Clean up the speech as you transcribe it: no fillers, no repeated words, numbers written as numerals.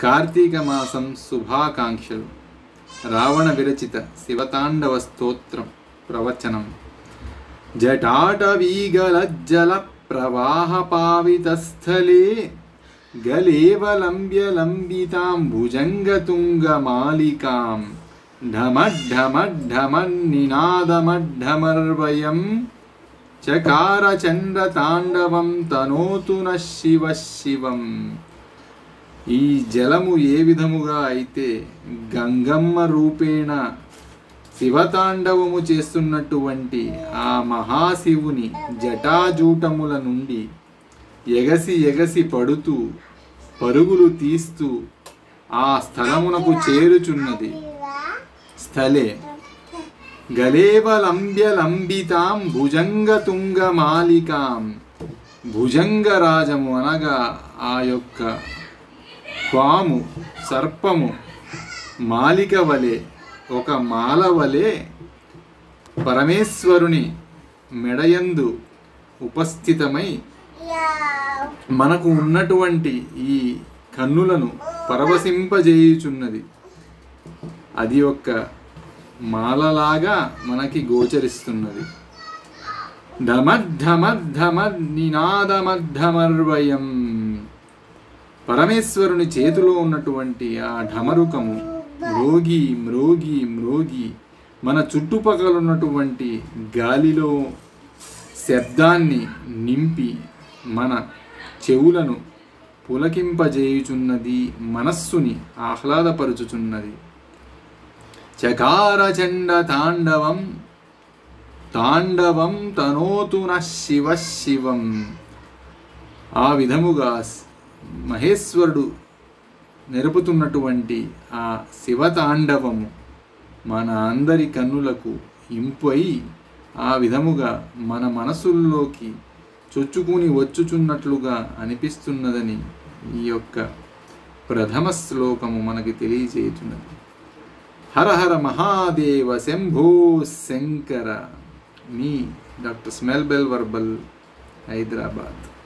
కార్తీక మాసం శుభాకాంక్షలు. రావణ విరచిత శివతాండవ స్తోత్రం ప్రవచనం. జటాటవీగలజ్జల ప్రవాహ పావితస్థలే గలేవలంబ్యలంబితాం భుజంగతుంగమాలికాం ఢమఢమఢమన్నినాదమఢమర్వయం చకార చంద్రతాండవం తనోతు న శివ శివం. ఈ జలము ఏ విధముగా అయితే గంగమ్మ రూపేణ శివతాండవము చేస్తున్నటువంటి ఆ మహాశివుని జటాజూటముల నుండి ఎగసి ఎగసి పడుతూ పరుగులు తీస్తూ ఆ స్థలమునకు చేరుచున్నది. స్థలే గలేవలంబ్యలంబితాం భుజంగతుంగమాలికాం. భుజంగరాజము అనగా ఆ యొక్క పాము సర్పము మాలిక వలె ఒక మాల వలె పరమేశ్వరుని మెడయందు ఉపస్థితమై మనకు ఉన్నటువంటి ఈ కన్నులను పరవశింపజేయుచున్నది. అది ఒక మాలలాగా మనకి గోచరిస్తున్నది. ఢమఢమఢమన్నినాదమఢమర్వయం. పరమేశ్వరుని చేతిలో ఉన్నటువంటి ఆ ఢమరుకము మ్రోగి మ్రోగి మ్రోగి మన చుట్టుపక్కల ఉన్నటువంటి గాలిలో శబ్దాన్ని నింపి మన చెవులను పులకింపజేయుచున్నది, మనస్సుని ఆహ్లాదపరుచుచున్నది. చకార చండ తాండవం తాండవం తనోతు న శివ శివం. ఆ విధముగా మహేశ్వరుడు నెరుపుతున్నటువంటి ఆ శివతాండవము మన అందరి కన్నులకు ఇంపై ఆ విధముగా మన మనసుల్లోకి చొచ్చుకుని వచ్చుచున్నట్లుగా అనిపిస్తున్నదని ఈ యొక్క ప్రథమ శ్లోకము మనకి తెలియజేయుచున్నది. హర హర మహాదేవ శంభో శంకర. మీ డాక్టర్ స్మెల్ బెల్ వర్బల్, హైదరాబాద్.